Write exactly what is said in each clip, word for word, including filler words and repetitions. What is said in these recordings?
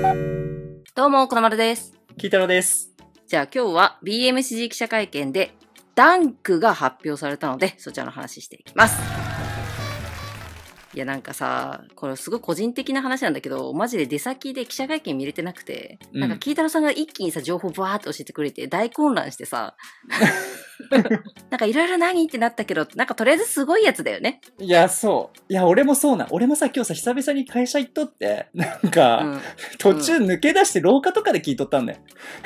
どうも、このまるです。 キータロウです。 じゃあ今日は ビーエムシージー 記者会見でダンクが発表されたので、そちらの話していきます。いやなんかさ、これすごい個人的な話なんだけど、マジで出先で記者会見見れてなくて、うん、なんかキータロウさんが一気にさ、情報バーって教えてくれて大混乱してさ、なんかいろいろ何ってなったけど、なんかとりあえずすごいやつだよね。 いや、そう。いや、俺もそうな。俺もさ、今日さ、久々に会社行っとって、なんか、うん、途中抜け出して廊下とかで聞いとったんだよ。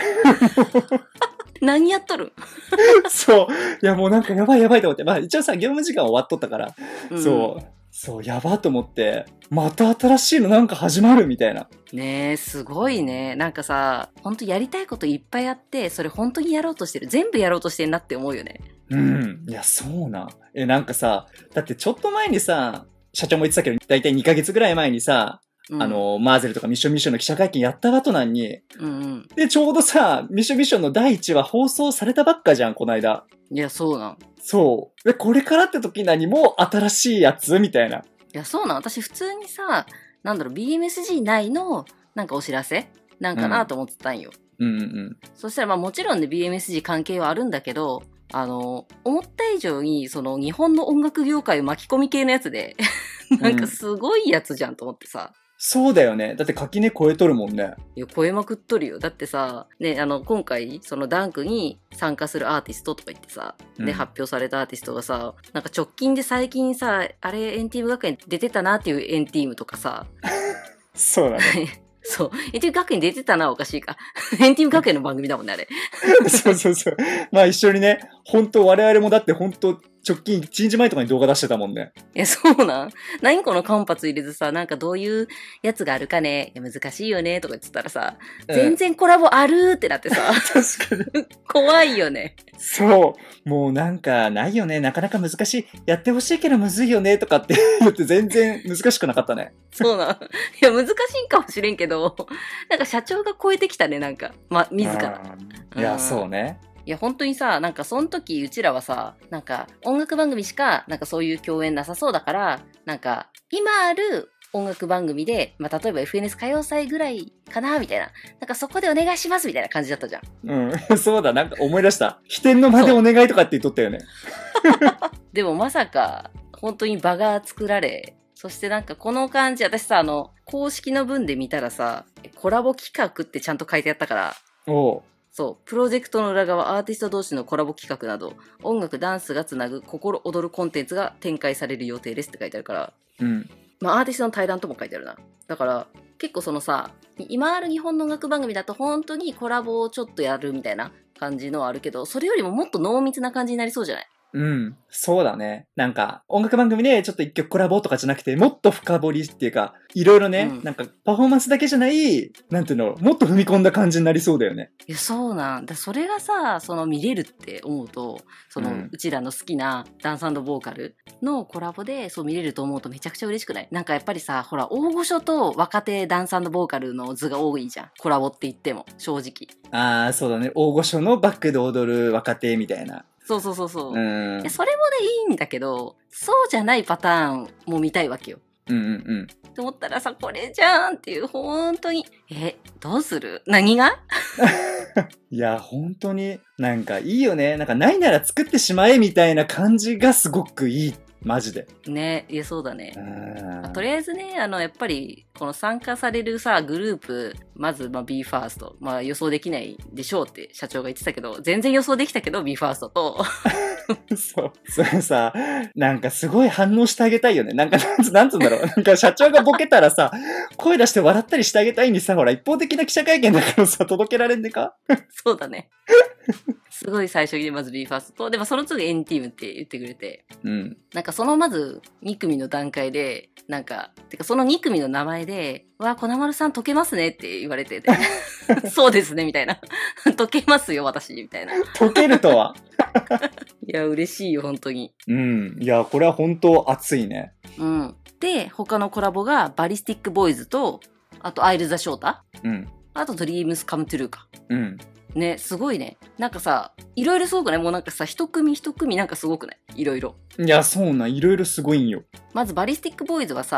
何やっとるそう。いや、もうなんかやばいやばいと思って。まあ一応さ、業務時間終わっとったから、うん、そう。そう、やばと思って、また新しいのなんか始まるみたいな。 ねえ、すごいね。なんかさ、ほんとやりたいこといっぱいあって、それ本当にやろうとしてる。全部やろうとしてんなって思うよね。 うん。いや、そうな。え、なんかさ、だってちょっと前にさ、社長も言ってたけど、だいたいにかげつぐらい前にさ、うん、あの、マーゼルとかミッションミッションの記者会見やった後なんに、うんうん、で、ちょうどさ、ミッションミッションのだいいちわ放送されたばっかじゃん、この間。 いや、そうなん。 そう。で、これからって時何も新しいやつみたいな。いや、そうなん。私普通にさ、なんだろう、ビーエムエスジー 内の、なんかお知らせなんかなと思ってたんよ。 うん、うんうんうん。 そしたら、まあもちろんね、ビーエムエスジー 関係はあるんだけど、あの、思った以上に、その、日本の音楽業界を巻き込み系のやつで、なんかすごいやつじゃんと思ってさ。 うん、そうだよね。だって垣根超えとるもんね。 いや、超えまくっとるよ。だってさ、ね、あの、今回、そのダンクに参加するアーティストとか言ってさ、で、うん、発表されたアーティストがさ、なんか直近で最近さ、あれ、エンティーム学園出てたなっていうエンティームとかさ。 そうだね。 そう。エンティーム学園出てたな、おかしいか。エンティーム学園の番組だもんね、あれ。 そうそうそう。まあ一緒にね、本当我々もだって本当直近いちにちまえとかに動画出してたもんね。 いや、そうなん何この間髪入れずさ、なんかどういうやつがあるかね、いや難しいよね、とか言ってたらさ、うん、全然コラボあるってなってさ。 確かに。 怖いよね。 そう。もうなんかないよね。なかなか難しい。やってほしいけどむずいよね、とかって言って全然難しくなかったね。 そうなん。いや、難しいかもしれんけど、なんか社長が超えてきたね、なんか。ま、自ら。 いや、そうね。 いや、本当にさ、なんかその時うちらはさ、なんか音楽番組しか、なんかそういう共演なさそうだから、なんか今ある音楽番組で、まあ、例えば エフエヌエス 歌謡祭ぐらいかなみたいな。なんかそこでお願いしますみたいな感じだったじゃん。 うん、そうだ、なんか思い出した。飛天の間でお願いとかって言っとったよね。 でもまさか、本当に場が作られ、そしてなんかこの感じ、私さ、あの、公式の文で見たらさ、コラボ企画ってちゃんと書いてあったから、 おう。 そう、プロジェクトの裏側、アーティスト同士のコラボ企画など、音楽、ダンスがつなぐ心躍るコンテンツが展開される予定ですって書いてあるから、 うん。 まあ、アーティストの対談とも書いてあるな。だから、結構そのさ、今ある日本の音楽番組だと本当にコラボをちょっとやるみたいな感じのはあるけど、それよりももっと濃密な感じになりそうじゃない？ うん。そうだね。なんか、音楽番組でちょっと一曲コラボとかじゃなくて、もっと深掘りっていうか、いろいろね、うん、なんか、パフォーマンスだけじゃない、なんていうの、もっと踏み込んだ感じになりそうだよね。 いや、そうなんだ。それがさ、その見れるって思うと、その、うん、うちらの好きなダンス&ボーカルのコラボでそう見れると思うとめちゃくちゃ嬉しくない？なんかやっぱりさ、ほら、大御所と若手ダンス&ボーカルの図が多いじゃん。コラボって言っても、正直。 ああ、そうだね。大御所のバックで踊る若手みたいな。 そうそうそうそう。 うん。 それもね、いいんだけど、そうじゃないパターンも見たいわけよ。 うんうんうん。 って思ったらさ、これじゃんっていう、本当に。え、どうする？何がいや、本当に、なんかいいよね。なんかないなら作ってしまえみたいな感じがすごくいい。マジで。 ね、いや、そうだね。まあ、とりあえずね、あの、やっぱり、この参加されるさ、グループ、まず、まあ、ビーファースト。まあ、予想できないでしょうって社長が言ってたけど、全然予想できたけど、ビーファーストと。 そう。それさ、なんかすごい反応してあげたいよね。なんか、なんつ、なんつうんだろう。なんか社長がボケたらさ、声出して笑ったりしてあげたいんにさ、ほら、一方的な記者会見だからさ、届けられんでかそうだね。すごい最初にまず ビーファーストと、でもその次 エヌティームって言ってくれて、 うん。 なんかそのまずに組の段階で、なんか、てかそのに組の名前で、わ、粉丸さん解けますねって言われてて、そうですね、みたいな。解けますよ、私、みたいな。 解けるとはいや、嬉しいよ、本当に。 うん。いや、これは本当熱いね。 うん。で、他のコラボが、バリスティックボーイズと、あと、アイルザ・ショータ。 うん。 あと、ドリームス・カム・トゥルーか。 うん。 ね、すごいね。なんかさ、いろいろすごくない？もうなんかさ、一組一組なんかすごくない？いろいろ。 いや、そうな、いろいろすごいんよ。 まず、バリスティックボーイズはさ、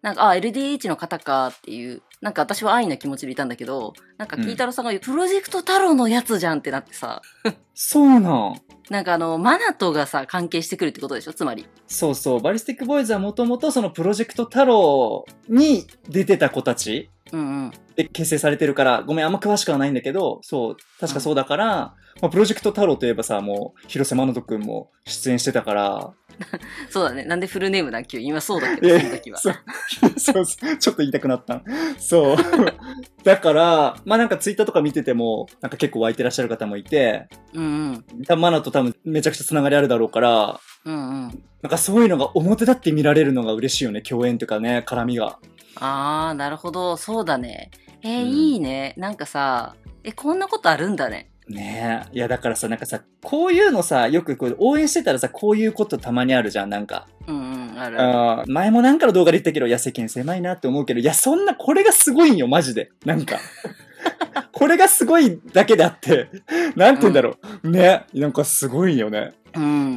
なんか、あ、エルディーエイチ の方かっていう、なんか私は安易な気持ちでいたんだけど、なんか、キータロウさんが言う、プロジェクト太郎のやつじゃんってなってさ。 そうなん。 なんかあの、マナトがさ、関係してくるってことでしょつまり。 そうそう。バリスティックボーイズはもともとそのプロジェクト太郎に出てた子たちうんうん。 で結成されてるから、ごめん、あんま詳しくはないんだけど、そう、確かそうだから、うん、まあ、プロジェクト太郎といえばさ、もう、広瀬真人くんも出演してたから、 そうだね。なんでフルネームだっけ今そうだけど、その時は。 そうそうそう。ちょっと言いたくなった。そう。だから、まあなんかツイッターとか見てても、なんか結構湧いてらっしゃる方もいて、 うんうん。 多分マナと多分めちゃくちゃつながりあるだろうから、 うんうん。 なんかそういうのが表立って見られるのが嬉しいよね。共演とかね、絡みが。 あー、なるほど。そうだね。えー、うん、いいね。なんかさ、え、こんなことあるんだね。 ねえ。いや、だからさ、なんかさ、こういうのさ、よくこう応援してたらさ、こういうことたまにあるじゃん、なんか。 うんうん、あるある。前もなんかの動画で言ったけど、いや、世間狭いなって思うけど、いや、そんな、これがすごいんよ、マジで。なんか。これがすごいだけであって、なんて言うんだろう。うん、ね。なんかすごいよね。 うん。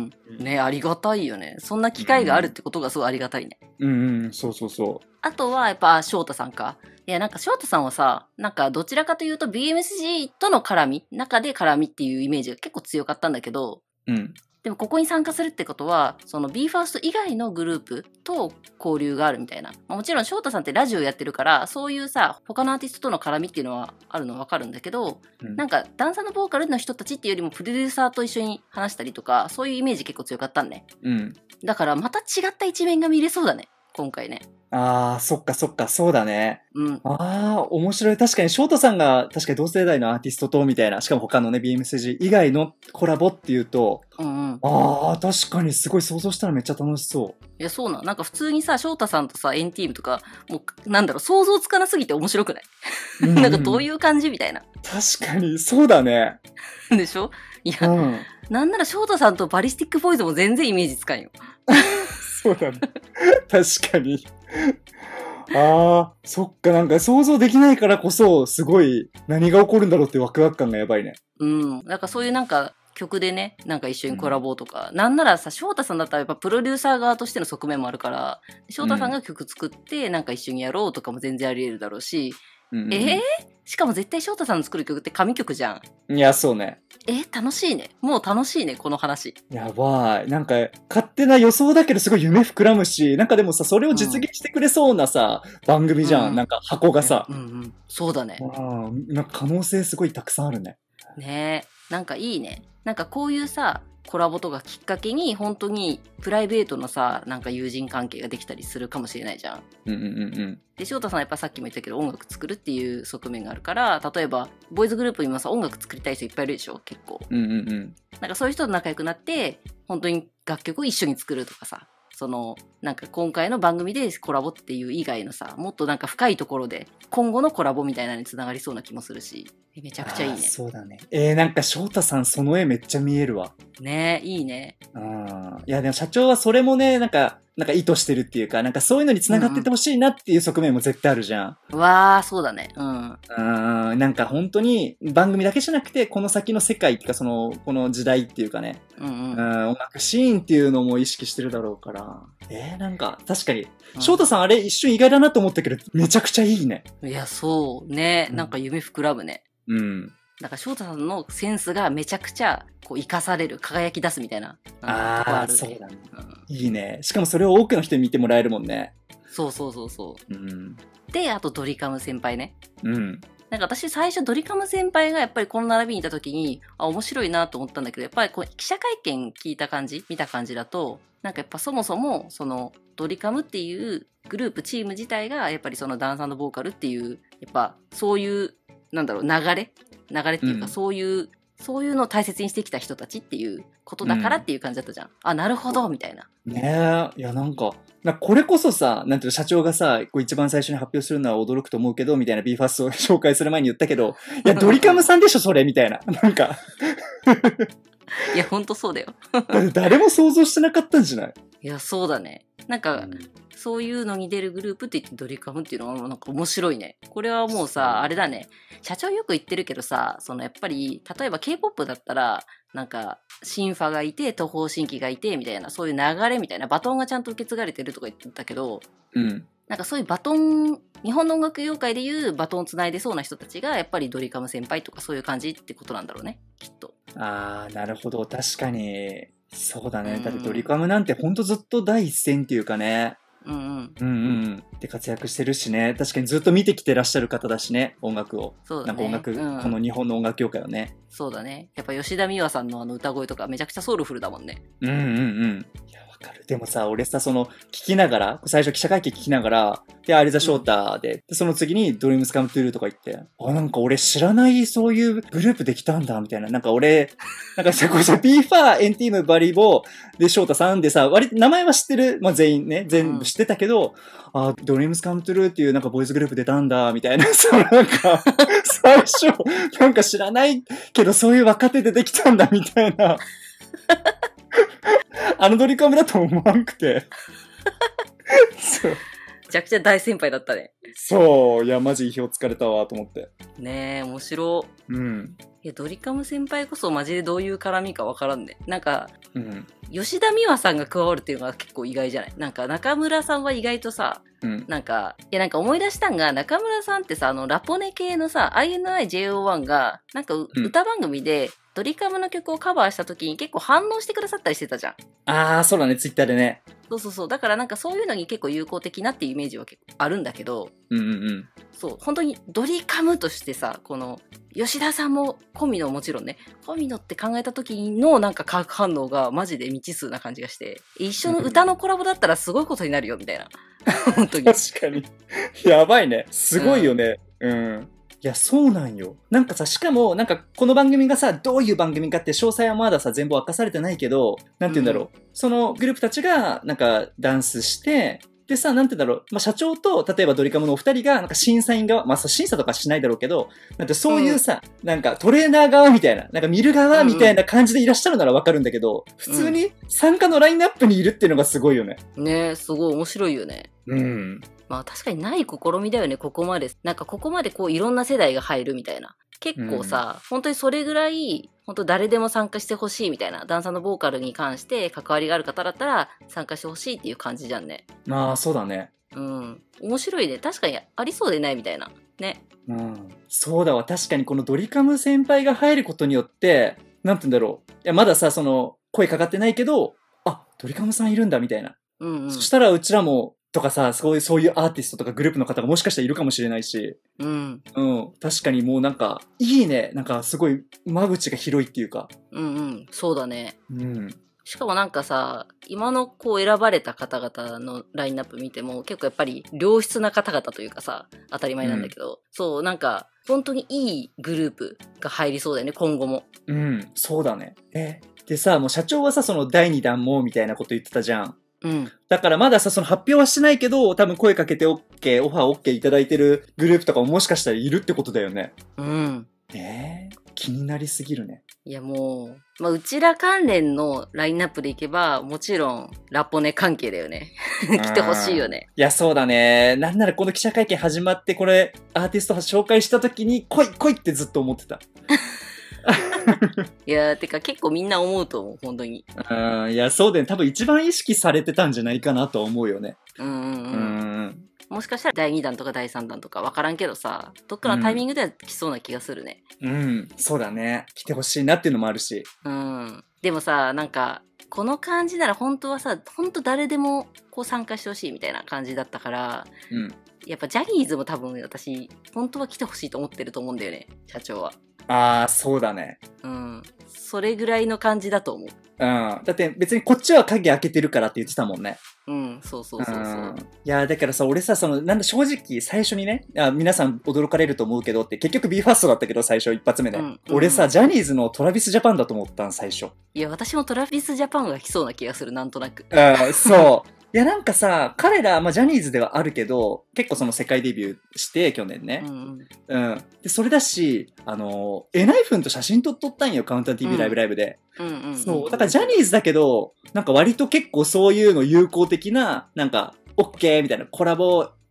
ね、ありがたいよね。そんな機会があるってことがすごいありがたいね。 うん、うん、うん、そうそうそう。 あとは、やっぱ、翔太さんか。いや、なんか翔太さんはさ、なんかどちらかというと ビーエムエスジー との絡み、中で絡みっていうイメージが結構強かったんだけど、 うん。 でもここに参加するってことは、その ビーファースト 以外のグループと交流があるみたいな。もちろん翔太さんってラジオやってるから、そういうさ、他のアーティストとの絡みっていうのはあるのはわかるんだけど、うん、なんかダンサーのボーカルの人たちっていうよりもプロデューサーと一緒に話したりとか、そういうイメージ結構強かったんね。 うん。 だからまた違った一面が見れそうだね、今回ね。 ああ、そっかそっか、そうだね。 うん。 ああ、面白い。確かに、ショートさんが、確かに同世代のアーティストと、みたいな、しかも他のね、ビーエムエスジー 以外のコラボっていうと、うんうん、ああ、確かにすごい想像したらめっちゃ楽しそう。 いや、そうな。なんか普通にさ、翔太さんとさ、エンティームとか、もう、なんだろう、想像つかなすぎて面白くない？うん、なんかどういう感じみたいな。 確かに、そうだね。 でしょ？いや、うん、なんなら翔太さんとバリスティックボーイズも全然イメージつかんよ。 そうだね。確かに。ああ、そっか、なんか想像できないからこそ、すごい何が起こるんだろうってワクワク感がやばいね。 うん。なんかそういうなんか曲でね、なんか一緒にコラボとか、うん、なんならさ、翔太さんだったらやっぱプロデューサー側としての側面もあるから、翔太さんが曲作ってなんか一緒にやろうとかも全然あり得るだろうし、うんうん、えー、しかも絶対翔太さんの作る曲って神曲じゃん。 いや、そうね。 え、楽しいね。もう楽しいね、この話。 やばい。なんか、勝手な予想だけどすごい夢膨らむし、なんかでもさ、それを実現してくれそうなさ、うん、番組じゃん。うん、なんか箱がさ。 うんうん。そうだね。 ああ、なんか可能性すごいたくさんあるね。 ねえ。なんかいいね。なんかこういうさ、コラボとかきっかけに本当にプライベートのさ、なんか友人関係ができたりするかもしれないじゃん。 うんうんうんうん。 で、翔太さんはやっぱさっきも言ったけど音楽作るっていう側面があるから、例えばボーイズグループにもさ音楽作りたい人いっぱいいるでしょ結構。 うんうんうん。 なんかそういう人と仲良くなって本当に楽曲を一緒に作るとかさ。そのなんか今回の番組でコラボっていう以外のさもっとなんか深いところで今後のコラボみたいなのにつながりそうな気もするしめちゃくちゃいいね。 そうだね。えー、なんか翔太さんその絵めっちゃ見えるわ。 ねえいいね。 うん。いやでも社長はそれもねなんかなんか意図してるっていうかなんかそういうのにつながっててほしいなっていう側面も絶対あるじゃん。 うん、わあそうだね。うん。 うんなんか本当に番組だけじゃなくてこの先の世界っていうかそのこの時代っていうかね、うんうん、うん音楽シーンっていうのも意識してるだろうから。えー、なんか確かに、うん、翔太さんあれ一瞬意外だなと思ったけどめちゃくちゃいいね。 いやそうね、なんか夢膨らむね。 うん。 なんか翔太さんのセンスがめちゃくちゃこう生かされる輝き出すみたいな。 ああ、あるね、そうだね、うん。いいね。しかもそれを多くの人に見てもらえるもんね。 そうそうそうそう。 うん、 であとドリカム先輩ね。 うん。 なんか私最初ドリカム先輩がやっぱりこの並びにいた時にあ面白いなと思ったんだけどやっぱりこう記者会見聞いた感じ見た感じだとなんかやっぱそもそもそのドリカムっていうグループチーム自体がやっぱりそのダンサーのボーカルっていうやっぱそういうなんだろう流れ流れっていうか、うん、そういうそういうのを大切にしてきた人たちっていうことだからっていう感じだったじゃん、うん、あなるほどみたいなねえいやなんかこれこそさなんていうの社長がさこう一番最初に発表するのは驚くと思うけどみたいな ビーファーストを紹介する前に言ったけどいやドリカムさんでしょそれみたいななんかいやほんとそうだよ誰も想像してなかったんじゃない？ いやそうだねなんか、うん、そういうのに出るグループって言ってドリカムっていうのはなんか面白いね。これはもうさあれだね社長よく言ってるけどさそのやっぱり例えば K-ポップ だったらなんかシンファがいて東方神起がいてみたいなそういう流れみたいなバトンがちゃんと受け継がれてるとか言ってたけど、 うん、 なんかそういうバトン、日本の音楽業界でいうバトンをつないでそうな人たちがやっぱりドリカム先輩とかそういう感じってことなんだろうね、きっと。 あー、なるほど。確かに。そうだね。だってドリカムなんてほんとずっと第一線っていうかね。 うんうん。 うんうん。で活躍してるしね。確かにずっと見てきてらっしゃる方だしね、音楽を。 そうだね。 なんか音楽、 うん、 この日本の音楽業界をね。 そうだね。やっぱ吉田美和さんのあの歌声とかめちゃくちゃソウルフルだもんね。 うんうんうん。いや、わかる。でもさ、俺さ、その、聞きながら、最初記者会見聞きながら、で、アリザ・ショーターで、うん、でその次にドリームスカムトゥルーとか言って、あ、なんか俺知らないそういうグループできたんだ、みたいな。なんか俺、なんかさ、これさ、ビーファー、エンティーム、バリボー、で、ショータさんでさ、割と名前は知ってる、まあ全員ね、全部知ってたけど、うん、あ、ドリームスカムトゥルーっていうなんかボーイズグループ出たんだ、みたいな。そう、なんか、最初、なんか知らないけど、そういう若手出てきたんだ、みたいな。あのドリカムだと思わんくて。そう。 めちゃくちゃ大先輩だったね。 そう。いや、マジ意表つかれたわ、と思って。 ねえ、面白。 うん。 いや、ドリカム先輩こそマジでどういう絡みかわからんね。なんか、 うん、 吉田美和さんが加わるっていうのが結構意外じゃない？なんか中村さんは意外とさ、うん、なんか、いやなんか思い出したんが、中村さんってさ、あの、ラポネ系のさ、アイエヌアイジェイオーワン が、なんか、歌番組で、ドリカムの曲をカバーした時に結構反応してくださったりしてたじゃん。 あー、そうだね、ツイッターでね。 そうそうそう。だからなんかそういうのに結構有効的なっていうイメージは結構あるんだけど、 うんうんうん。 そう、本当にドリカムとしてさ、この、吉田さんも込みのもちろんね、込みのって考えた時のなんか化学反応がマジで未知数な感じがして、一緒の歌のコラボだったらすごいことになるよみたいな。本当に。 確かに。やばいね。すごいよね。うん。うんいや、そうなんよ。なんかさ、しかも、なんか、この番組がさ、どういう番組かって詳細はまださ、全部明かされてないけど、なんて言うんだろう。うん、そのグループたちが、なんか、ダンスして、でさ、なんて言うんだろう。まあ、社長と、例えばドリカムのお二人が、なんか審査員側、まあ、審査とかしないだろうけど、なんてそういうさ、うん、なんかトレーナー側みたいな、なんか見る側みたいな感じでいらっしゃるならわかるんだけど、普通に参加のラインナップにいるっていうのがすごいよね。 ねえ、すごい面白いよね。 うん。 まあ確かにない試みだよね、ここまで。なんかここまでこういろんな世代が入るみたいな。結構さ、うん、本当にそれぐらい、本当誰でも参加してほしいみたいな。ダンサーのボーカルに関して関わりがある方だったら参加してほしいっていう感じじゃんね。 まあそうだね。 うん。面白いね。確かにありそうでないみたいな。ね。 うん。そうだわ。確かにこのドリカム先輩が入ることによって、なんて言うんだろう。いや、まださ、その、声かかってないけど、あ、ドリカムさんいるんだみたいな。 うんうん。 そしたらうちらも、とかさ、そういう、そういうアーティストとかグループの方がもしかしたらいるかもしれないし。 うん。 うん。確かにもうなんか、いいね。なんかすごい、間口が広いっていうか。 うんうん。そうだね。 うん。 しかもなんかさ、今のこう選ばれた方々のラインナップ見ても結構やっぱり良質な方々というかさ、当たり前なんだけど、うん、そう、なんか本当にいいグループが入りそうだよね、今後も。 うん、そうだね。え、でさ、もう社長はさ、そのだいにだんもみたいなこと言ってたじゃん。 うん。 だからまださ、その発表はしてないけど、多分声かけて OK、オファー OK いただいてるグループとかももしかしたらいるってことだよね。 うん。 えー、気になりすぎるね。 いやもう、まあ、うちら関連のラインナップでいけば、もちろん、ラポネ関係だよね。来てほしいよね。 いや、そうだね。なんならこの記者会見始まって、これ、アーティスト紹介した時に、来い来いってずっと思ってた。 いやー、てか結構みんな思うと思う、本当に。 うん、いや、そうだよね。多分一番意識されてたんじゃないかなと思うよね。 うんうんうん。うんもしかしたらだいにだんとかだいさんだんとか分からんけどさ、どっかのタイミングでは来そうな気がするね。 うん、うん、そうだね。来てほしいなっていうのもあるし。 うん。でもさ、なんか、この感じなら本当はさ、本当誰でもこう参加してほしいみたいな感じだったから、 うん。 やっぱジャニーズも多分私、本当は来てほしいと思ってると思うんだよね、社長は。 ああ、そうだね。 うん。それぐらいの感じだと思う。 うん。だって別にこっちは鍵開けてるからって言ってたもんね。 うん、そうそうそうそう。うん、 いや、だからさ、俺さ、その、なんだ、正直、最初にね、あ皆さん驚かれると思うけどって、結局 ビーファーストだったけど、最初一発目で。うん、俺さ、うん、ジャニーズのトラビスジャパンだと思ったん、最初。 いや、私もトラビスジャパンが来そうな気がする、なんとなく。 あそう。いやなんかさ、彼ら、まあ、ジャニーズではあるけど、結構その世界デビューして、去年ね。うん、うん。で、それだし、あの、エナイフンと写真撮っとったんよ、カウンター ティーブイ ライブライブで。 うんうんうん、 そう。だからジャニーズだけど、なんか割と結構そういうの有効的な、なんか、オッケーみたいな、コラボ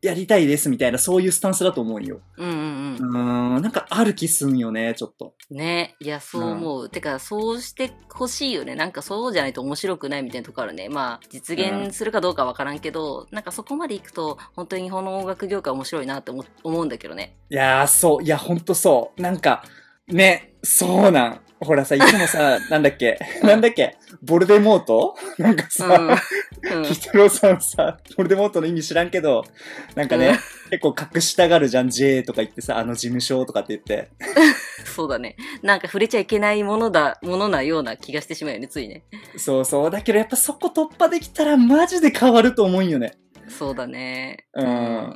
やりたいですみたいな、そういうスタンスだと思うよ。 うんうんうん。うーん、なんかある気すんよね、ちょっと。 ね。いや、そう思う。うん、てか、そうしてほしいよね。なんかそうじゃないと面白くないみたいなとこあるね。まあ、実現するかどうかわからんけど、うん、なんかそこまで行くと、本当に日本の音楽業界面白いなって思思うんだけどね。 いやー、そう。いや、ほんとそう。なんか、ね、そうなん。ほらさ、いつもさ、なんだっけ、なんだっけ、ボルデモートなんかさ、うんうん、ピトロさんさ、ボルデモートの意味知らんけど、なんかね、うん、結構隠したがるじゃん、J とか言ってさ、あの事務所とかって言って。 そうだね。なんか触れちゃいけないものだ、ものなような気がしてしまうよね、ついね。 そうそう。だけどやっぱそこ突破できたらマジで変わると思うんよね。 そうだね。 うん。うん、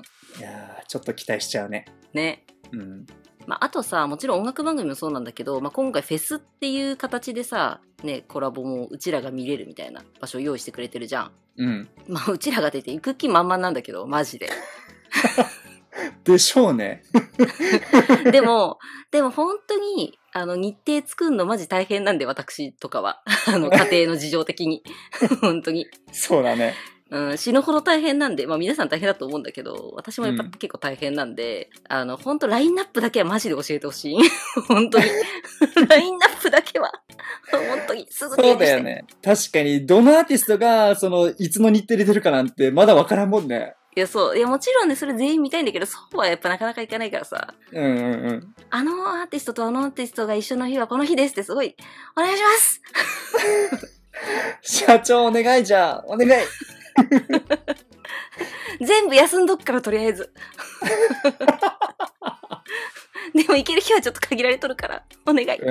いやー、ちょっと期待しちゃうね。 ね。うん。まあ、あとさ、もちろん音楽番組もそうなんだけど、まあ、今回フェスっていう形でさ、ね、コラボもうちらが見れるみたいな場所を用意してくれてるじゃん。 うん。 まあ、うちらが出て行く気満々なんだけど、マジで。 でしょうね。 でも、でも本当に、あの、日程作るのマジ大変なんで、私とかは。あの、家庭の事情的に。本当に。 そうだね。 うん、死ぬほど大変なんで、まあ皆さん大変だと思うんだけど、私もやっぱ結構大変なんで、うん、あの、ほんとラインナップだけはマジで教えてほしい。本当に。ラインナップだけは、本当に、すぐ提示して。 そうだよね。確かに、どのアーティストが、その、いつの日程で出るかなんて、まだわからんもんね。 いや、そう。いや、もちろんね、それ全員見たいんだけど、そうはやっぱなかなかいかないからさ。 うんうんうん。 あのアーティストとあのアーティストが一緒の日はこの日ですってすごい、お願いします社長お願いじゃん。お願い。 全部休んどくからとりあえず。でも行ける日はちょっと限られとるから、お願い。 うん、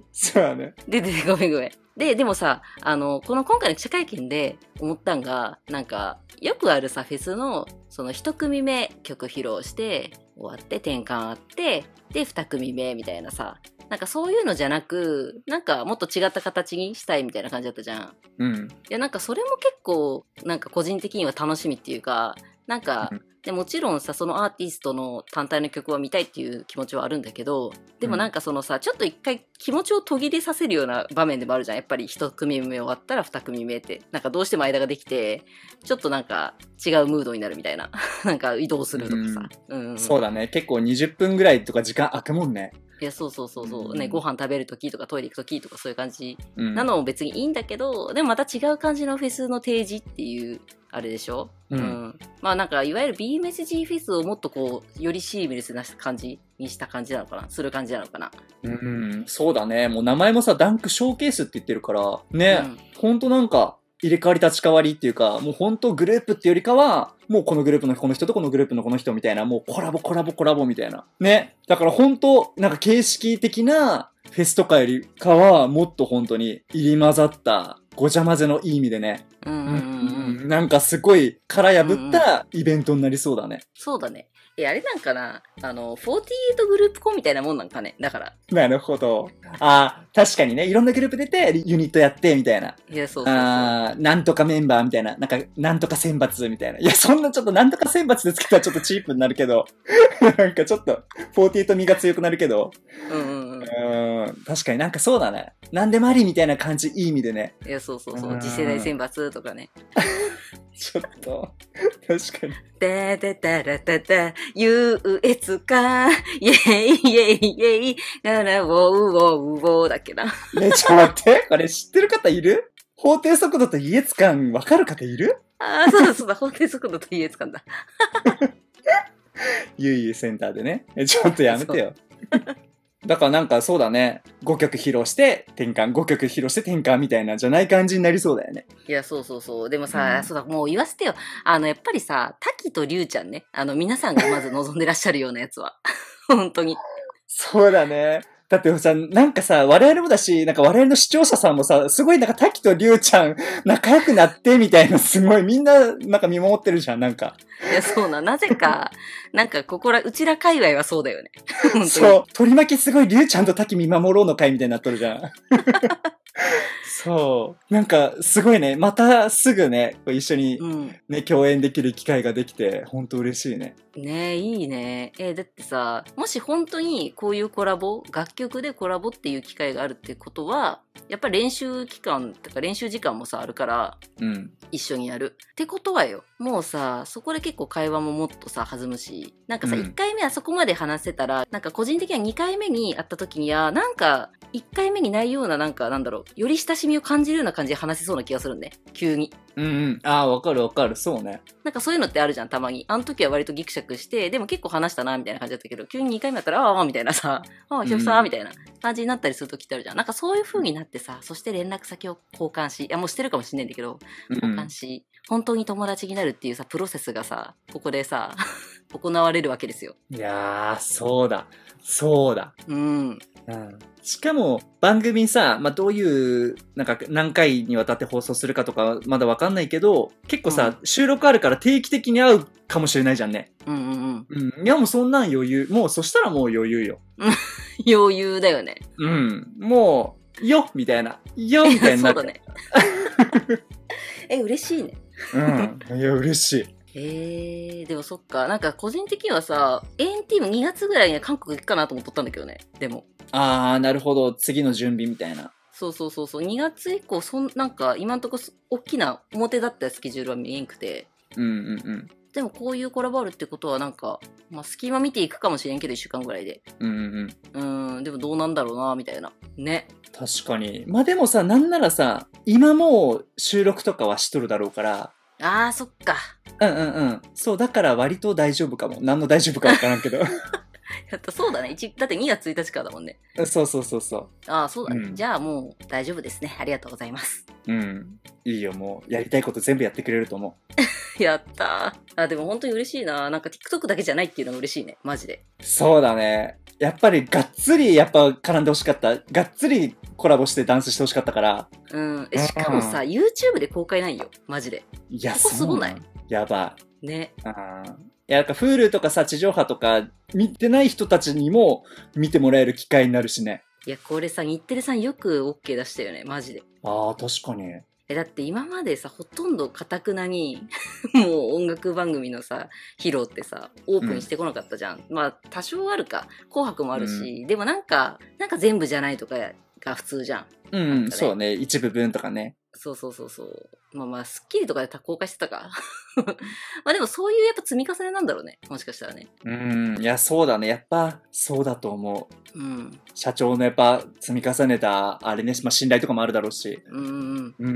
そうだね。 で、で、ごめんごめん。で、でもさ、あの、この今回の記者会見で思ったんが、なんか、よくあるさ、フェスの、その一組目曲披露して、終わって転換あって、で、二組目みたいなさ、なんかそういうのじゃなく、なんかもっと違った形にしたいみたいな感じだったじゃん。 うん。 いや、なんかそれも結構、なんか個人的には楽しみっていうか、なんか、うん、でもちろんさ、そのアーティストの単体の曲は見たいっていう気持ちはあるんだけど、でもなんかそのさ、ちょっと一回気持ちを途切れさせるような場面でもあるじゃん。やっぱり一組目終わったら二組目って、なんかどうしても間ができて、ちょっとなんか違うムードになるみたいな。なんか移動するとかさ。うんうんうん、 そうだね。結構にじゅっぷんぐらいとか時間空くもんね。 いや、そうそうそうそう、うん、ね、ご飯食べるときとかトイレ行くときとかそういう感じなのも別にいいんだけど、うん、でもまた違う感じのフェスの提示っていうあれでしょ、うん、うん、まあなんかいわゆる ビーエムエスジー フェスをもっとこうよりシームレスな感じにした感じなのかな、する感じなのかな。 うん、そうだね。もう名前もさ、ダンクショーケースって言ってるからね、うん、ほんとなんか入れ替わり立ち替わりっていうか、もうほんとグループっていうよりかは、もうこのグループのこの人とこのグループのこの人みたいな、もうコラボコラボコラボみたいな。ね。だからほんと、なんか形式的なフェスとかよりかは、もっと本当に入り混ざった、ごちゃ混ぜのいい意味でね。 うんうんうんうん。 なんかすごい殻破ったイベントになりそうだね。うんうん、 そうだね。え、あれなんかな、あの、フォーティーエイトグループコンみたいなもんなんかね。だから。 なるほど。ああ、確かにね、いろんなグループ出て、ユニットやって、みたいな。 いや、そうそうそう。 ああ、なんとかメンバーみたいな。なんか、なんとか選抜みたいな。いや、そんなちょっとなんとか選抜でつけたらちょっとチープになるけど。なんかちょっと、フォーティーエイト味が強くなるけど。 うんうんうん。 うん、確かになんかそうだね。なんでもありみたいな感じ、いい意味でね。 いや、そうそうそう。次世代選抜とかね。 ちょっと、確かに。 だだだらだだ、優越感、イェイイェイイェイ、なら、ウォーウォーウォーだっけな。 ねえ、ちょっと待って。これ知ってる方いる？法定速度と優越感わかる方いる？ ああ、そうだそうだ、法定速度と優越感だ。 ゆいゆいセンターでね。え、ちょっとやめてよ。だからなんかそうだね。ごきょく披露して転換、ごきょく披露して転換みたいなじゃない感じになりそうだよね。 いや、そうそうそう。でもさ、うん、そうだ、もう言わせてよ。あの、やっぱりさ、滝とりゅうちゃんね。あの、皆さんがまず望んでらっしゃるようなやつは。本当に。 そうだね。だってさ、なんかさ、我々もだし、なんか我々の視聴者さんもさ、すごいなんか滝とりゅうちゃん仲良くなってみたいな、すごいみんななんか見守ってるじゃん、なんか。 いや、そうな。なぜか、なんかここら、うちら界隈はそうだよね。 そう。取り巻きすごいりゅうちゃんと滝見守ろうの会みたいになっとるじゃん。 そう。なんか、すごいね。またすぐね、一緒にね、うん、共演できる機会ができて、ほんと嬉しいね。 ねえ、いいね。えー、だってさ、もし本当にこういうコラボ、楽曲でコラボっていう機会があるってことは、やっぱり練習期間とか練習時間もさ、あるから、うん、一緒にやる。ってことはよ、もうさ、そこで結構会話ももっとさ、弾むし、なんかさ、うん、いっかいめはそこまで話せたら、なんか個人的にはにかいめに会った時には、なんか、いっかいめにないような、なんか、なんだろう、より親しみを感じるような感じで話せそうな気がするんね。急に。 うんうん。ああ、わかるわかる。そうね。 なんかそういうのってあるじゃん、たまに。あの時は割とギクシャクして、でも結構話したな、みたいな感じだったけど、急ににかいめだったら、ああ、みたいなさ、ああ、ひろきさん、みたいな感じになったりする時ってあるじゃん。なんかそういう風になってさ、そして連絡先を交換し、いや、もうしてるかもしれないんだけど、交換し、うん、本当に友達になるっていうさ、プロセスがさ、ここでさ、行われるわけですよ。 いやー、そうだ。そうだ。 うん。 うん、しかも番組さ、まあ、どういうなんか何回にわたって放送するかとかまだわかんないけど結構さ、うん、収録あるから定期的に会うかもしれないじゃんね。 うんうんうん。 うん、いやもうそんなん余裕。もうそしたらもう余裕よ。 余裕だよね。 うん。もう、よみたいな。よみたいな。 そうだね。え、嬉しいね。 うん。いや、嬉しい。 へえー、でもそっか。なんか個人的にはさ、エーエヌティー もにがつぐらいには韓国行くかなと思っとったんだけどね。でも。 あー、なるほど。次の準備みたいな。 そうそうそうそう。にがつ以降、そん、なんか今んとこ大きな表だったスケジュールは見えんくて。 うんうんうん。 でもこういうコラボあるってことはなんか、まあ隙間見ていくかもしれんけどいっしゅうかんぐらいで。 うんうんうん。うん、でもどうなんだろうな、みたいな。ね。 確かに。まあでもさ、なんならさ、今もう収録とかはしとるだろうから。 あー、そっか。 うんうんうん。そう、だから割と大丈夫かも。何の大丈夫かわからんけど。やっとそうだね。だってにがつついたちからだもんね。 そうそうそうそう。 ああ、そうだね、うん。じゃあもう大丈夫ですね。ありがとうございます。 うん。いいよ、もう。やりたいこと全部やってくれると思う。やったー。あ、でも本当に嬉しいな。なんか TikTok だけじゃないっていうのが嬉しいね。マジで。 そうだね。やっぱりがっつりやっぱ絡んでほしかった。がっつりコラボしてダンスしてほしかったから。 うん。え、しかもさ、うん、YouTube で公開ないよ。マジで。 いや、 ここすごない？ やばい。ね。 うん。いや、なんか Hulu とかさ、地上波とか見てない人たちにも見てもらえる機会になるしね。 いや、これさ、日テレさんよく OK 出したよね。マジで。 ああ、確かに。 え、だって今までさ、ほとんどかたくなに、もう音楽番組のさ、披露ってさ、オープンしてこなかったじゃん。うん、まあ、多少あるか。紅白もあるし、うん、でもなんか、なんか全部じゃないとかが普通じゃん。 うん、ね、そうね。一部分とかね。 そうそうそうそう。まあまあ、スッキリとかで公開してたか。まあでもそういうやっぱ積み重ねなんだろうね。もしかしたらね。 うん。いや、そうだね。やっぱ、そうだと思う。うん。 社長のやっぱ積み重ねた、あれね、まあ信頼とかもあるだろうし。 うんうん。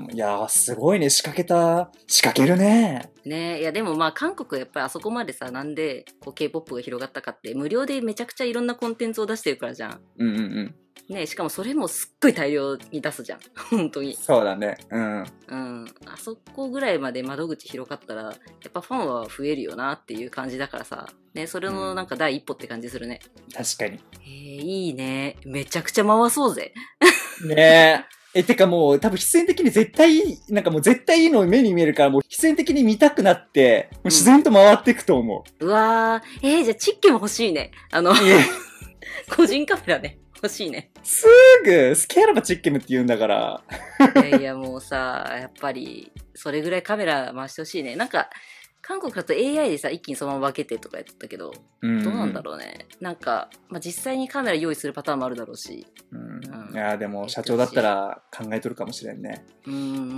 いや、すごいね。仕掛けた。仕掛けるね。 ね。いやでもまあ韓国やっぱりあそこまでさ、なんでこう K-ポップ が広がったかって、無料でめちゃくちゃいろんなコンテンツを出してるからじゃん。 うんうんうん。 ね、しかもそれもすっごい大量に出すじゃん。本当に。 そうだね。うん。 うん。あそこぐらいまで窓口広かったら、やっぱファンは増えるよなっていう感じだからさ。ね、それのなんか第一歩って感じするね。 うん、確かに。 えー、いいね。めちゃくちゃ回そうぜ。 ねえ。え、てかもう多分必然的に絶対、なんかもう絶対いいの目に見えるからもう必然的に見たくなって、もう自然と回っていくと思う。 うん、うわー。えー、じゃあチッケも欲しいね。あの、個人カメラね。欲しいね。 すぐスケーラバチッケムって言うんだから。 いやいやもうさ、やっぱり、それぐらいカメラ回してほしいね。なんか、韓国だと エーアイ でさ、一気にそのまま分けてとかやってたけど、うん、どうなんだろうね。なんか、まあ、実際にカメラ用意するパターンもあるだろうし。 うん。うん、いや、でも社長だったら考えとるかもしれんね。 うんうんうん。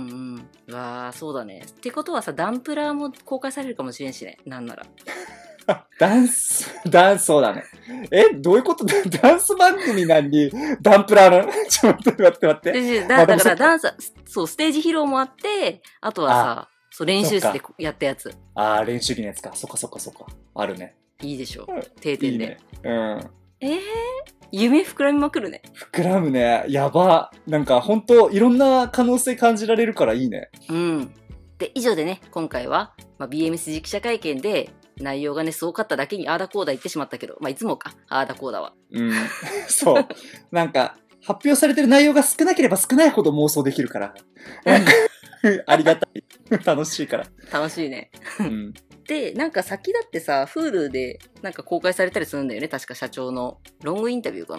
うわー、そうだね。ってことはさ、ダンプラーも公開されるかもしれんしね。なんなら。 ダンス、ダンス、そうだね。え、どういうことダンス番組なのに、ダンプラーなのちょっと待って待って待って。 だ, だからダンス、そう、ステージ披露もあって、あとはさ、そう、練習室でやったやつ。 ああ、練習着のやつか。そっかそっかそっか。あるね。 いいでしょ。定点で。いいね。 うん。 えー、夢膨らみまくるね。 膨らむね。やば。なんかほんと、いろんな可能性感じられるからいいね。 うん。で、以上でね、今回は、まあ、ビーエムエスジー 記者会見で、内容がね、すごかっただけにあーだこーだ言ってしまったけど、まあ、いつもか、あーだこーだは。 うん。そう。なんか、発表されてる内容が少なければ少ないほど妄想できるから。なんかありがたい。楽しいから。 楽しいね。 うん。 で、なんか先だってさ、Hulu でなんか公開されたりするんだよね。確か社長のロングインタビューかな。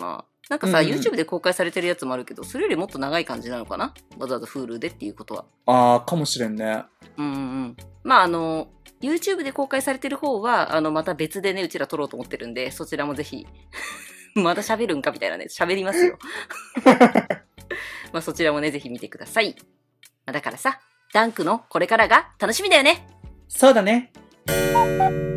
なんかさ、うん、YouTube で公開されてるやつもあるけど、それよりもっと長い感じなのかな、わざわざ Hulu でっていうことは。 ああ、かもしれんね。 うんうん。まああの、YouTube で公開されてる方は、あの、また別でね、うちら撮ろうと思ってるんで、そちらもぜひ、また喋るんかみたいなね、喋りますよ。まあそちらもね、ぜひ見てください。まあ、だからさ、ダンクのこれからが楽しみだよね。 そうだね。